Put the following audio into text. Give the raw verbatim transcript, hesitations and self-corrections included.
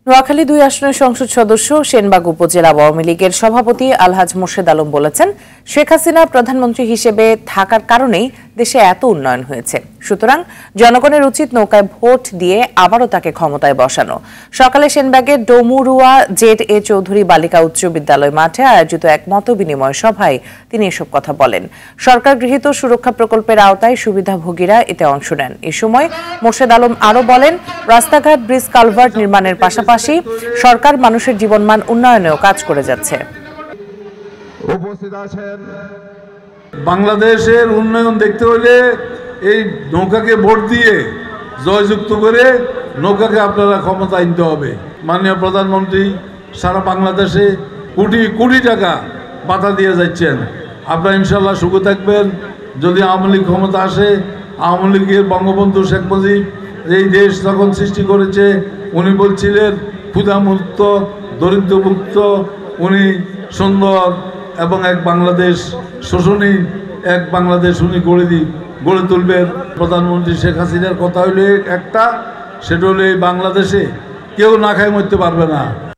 নোয়াখালী দুই আসনের সংসদ সদস্য সেনবাগ উপজেলা আওয়ামী লীগের সভাপতি আলহাজ মোর্শেদ আলম বলেছেন, শেখ হাসিনা প্রধানমন্ত্রী হিসেবে থাকার কারণেই দেশে এত উন্নয়ন হয়েছে। সুতরাং জনগণের উচিত নৌকায় ভোট দিয়ে আবারও তাকে ক্ষমতায় বসানো। সকালে সেনবাগের ডোমুরুয়া জেড এ চৌধুরী বালিকা উচ্চ বিদ্যালয় মাঠে আয়োজিত এক মত বিনিময় সভায় তিনি এসব কথা বলেন। সরকার গৃহীত সুরক্ষা প্রকল্পের আওতায় সুবিধাভোগীরা এতে অংশ নেন। এ সময় মোর্শেদ আলম আরও বলেন, রাস্তাঘাট, ব্রিজ, কালভার্ট নির্মাণের পাশাপাশি সরকার মানুষের জীবনমান উন্নয়নেও কাজ করে যাচ্ছে। উপস্থিত আছেন, বাংলাদেশের উন্নয়ন দেখতে হলে এই নৌকাকে ভোট দিয়ে জয়যুক্ত করে নৌকাকে আপনারা ক্ষমতা আনতে হবে। মাননীয় প্রধানমন্ত্রী সারা বাংলাদেশে কোটি কোটি টাকা বাধা দিয়ে যাচ্ছেন। আপনারা ইনশাল্লাহ সুখে থাকবেন। যদি আওয়ামী লীগ ক্ষমতা আসে, আওয়ামী লীগের বঙ্গবন্ধু শেখ মুজিব এই দেশ যখন সৃষ্টি করেছে, উনি বলছিলেন ক্ষুধামুক্ত, দরিদ্রমুক্ত, উনি সুন্দর এবং এক বাংলাদেশ শোষণী এক বাংলাদেশ উনি গড়ে দি গড়ে তুলবেন। প্রধানমন্ত্রী শেখ হাসিনার কথা হইলে একটা, সেটা হলো এই বাংলাদেশে কেউ না খায় মরতে পারবে না।